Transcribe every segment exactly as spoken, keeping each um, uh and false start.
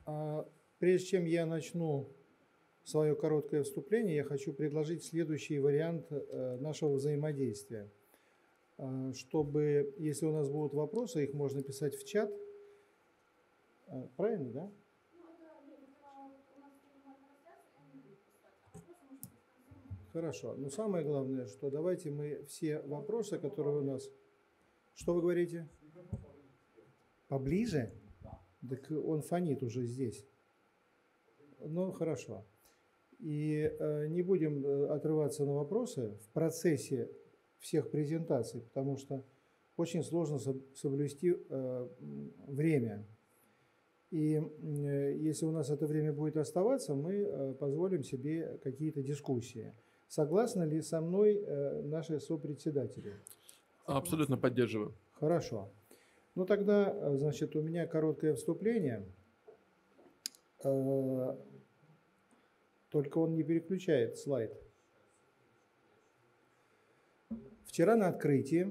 А, Прежде чем я начну свое короткое вступление, я хочу предложить следующий вариант э, нашего взаимодействия. А, Чтобы, если у нас будут вопросы, их можно писать в чат. А, Правильно, да? Хорошо. Но самое главное, что давайте мы все вопросы, которые у нас... Что вы говорите? Поближе? Так он фонит уже здесь. Ну, хорошо. И э, не будем отрываться на вопросы в процессе всех презентаций, потому что очень сложно соблюсти э, время. И э, если у нас это время будет оставаться, мы э, позволим себе какие-то дискуссии. Согласны ли со мной э, наши сопредседатели? Абсолютно поддерживаю. Хорошо. Ну тогда, значит, у меня короткое вступление. Э, Только он не переключает слайд. Вчера на открытии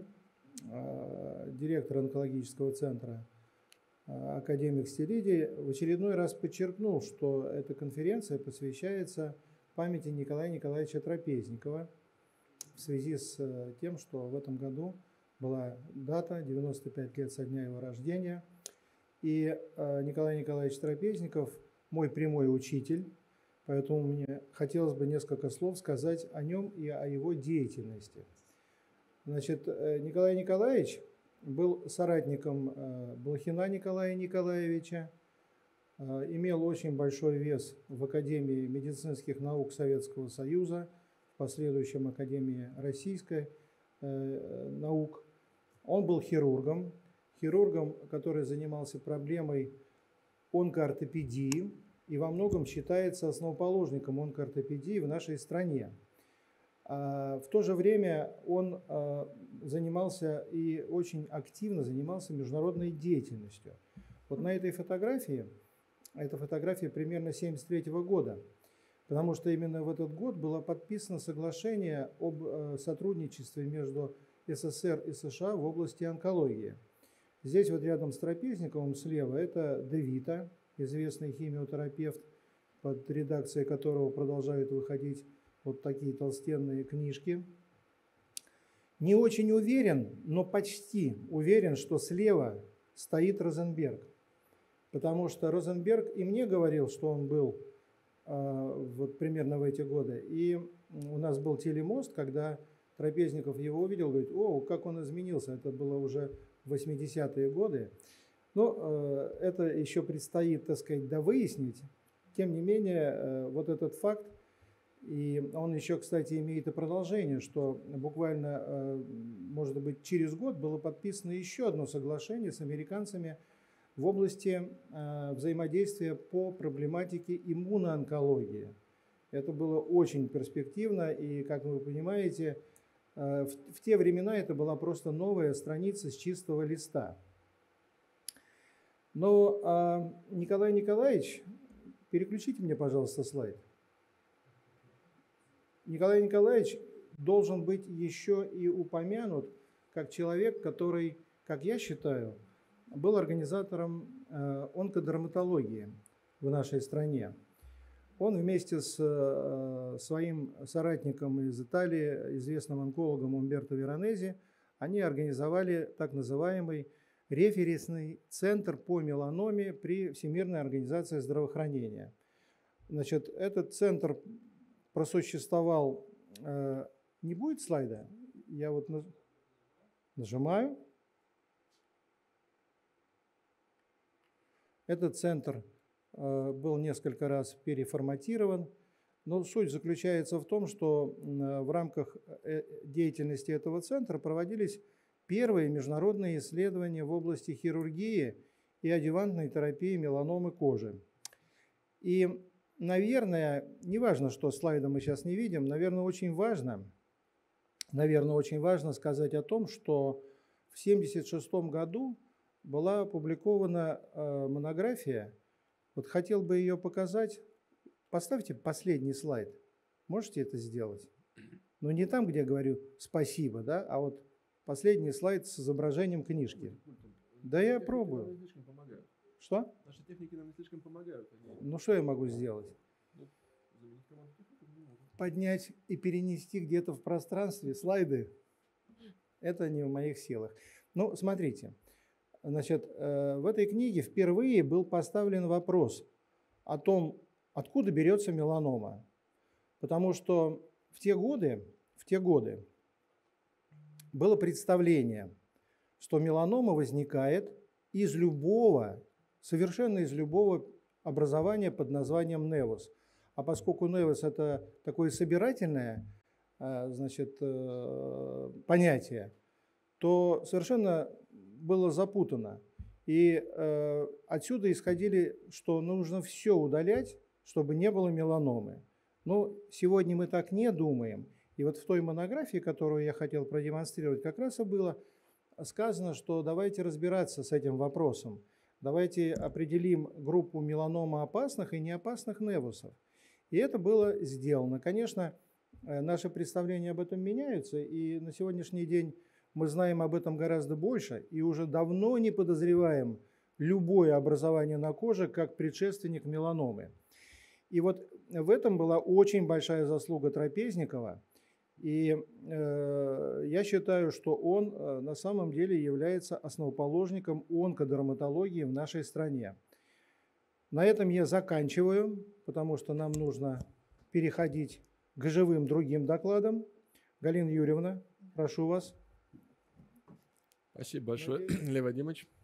э, директор онкологического центра э, академик Стелидий в очередной раз подчеркнул, что эта конференция посвящается памяти Николая Николаевича Трапезникова в связи с э, тем, что в этом году была дата, девяносто пять лет со дня его рождения. И э, Николай Николаевич Трапезников мой прямой учитель. Поэтому мне хотелось бы несколько слов сказать о нем и о его деятельности. Значит, Николай Николаевич был соратником Блохина Николая Николаевича, имел очень большой вес в Академии медицинских наук Советского Союза, в последующем Академии российской наук. Он был хирургом, хирургом, который занимался проблемой онкоортопедии, и во многом считается основоположником онкоортопедии в нашей стране. В то же время он занимался и очень активно занимался международной деятельностью. Вот на этой фотографии, эта фотография примерно семьдесят третьего года, потому что именно в этот год было подписано соглашение об сотрудничестве между СССР и США в области онкологии. Здесь вот рядом с Трапезниковым слева это Де Вито, известный химиотерапевт, под редакцией которого продолжают выходить вот такие толстенные книжки. Не очень уверен, но почти уверен, что слева стоит Розенберг. Потому что Розенберг и мне говорил, что он был э, вот примерно в эти годы. И у нас был телемост, когда Трапезников его увидел, говорит: о, как он изменился. Это было уже в восьмидесятые годы. Но э, это еще предстоит, так сказать, довыяснить. Тем не менее, э, вот этот факт, и он еще, кстати, имеет и продолжение, что буквально, э, может быть, через год было подписано еще одно соглашение с американцами в области э, взаимодействия по проблематике иммуноонкологии. Это было очень перспективно, и, как вы понимаете, э, в, в те времена это была просто новая страница с чистого листа. Но а, Николай Николаевич, переключите мне, пожалуйста, слайд. Николай Николаевич должен быть еще и упомянут как человек, который, как я считаю, был организатором э, онкодерматологии в нашей стране. Он вместе с э, своим соратником из Италии, известным онкологом Умберто Веронези, они организовали так называемый референсный центр по меланоме при Всемирной организации здравоохранения. Значит, этот центр просуществовал... Э, не будет слайда? Я вот нажимаю. Этот центр э, был несколько раз переформатирован, но суть заключается в том, что э, в рамках э, деятельности этого центра проводились первые международные исследования в области хирургии и адъювантной терапии меланомы кожи. И, наверное, неважно, что слайда мы сейчас не видим, наверное, очень важно, наверное, очень важно сказать о том, что в семьдесят шестом году была опубликована э, монография. Вот хотел бы ее показать. Поставьте последний слайд. Можете это сделать? Но не там, где я говорю «спасибо», да, а вот последний слайд с изображением книжки. Да я пробую. Что? Наши техники нам не слишком помогают. Они... Ну, что я могу сделать? Ну, заменить команду техников не могут. Поднять и перенести где-то в пространстве слайды – это не в моих силах. Ну, смотрите, значит, в этой книге впервые был поставлен вопрос о том, откуда берется меланома. Потому что в те годы, в те годы было представление, что меланома возникает из любого, совершенно из любого образования под названием невус. А поскольку невус – это такое собирательное, значит, понятие, то совершенно было запутано. И отсюда исходили, что нужно все удалять, чтобы не было меланомы. Но сегодня мы так не думаем. И вот в той монографии, которую я хотел продемонстрировать, как раз и было сказано, что давайте разбираться с этим вопросом. Давайте определим группу меланомоопасных и неопасных невусов. И это было сделано. Конечно, наши представления об этом меняются, и на сегодняшний день мы знаем об этом гораздо больше, и уже давно не подозреваем любое образование на коже как предшественник меланомы. И вот в этом была очень большая заслуга Трапезникова. И э, я считаю, что он э, на самом деле является основоположником онкодерматологии в нашей стране. На этом я заканчиваю, потому что нам нужно переходить к живым другим докладам. Галина Юрьевна, прошу вас. Спасибо большое, Лев Вадимович.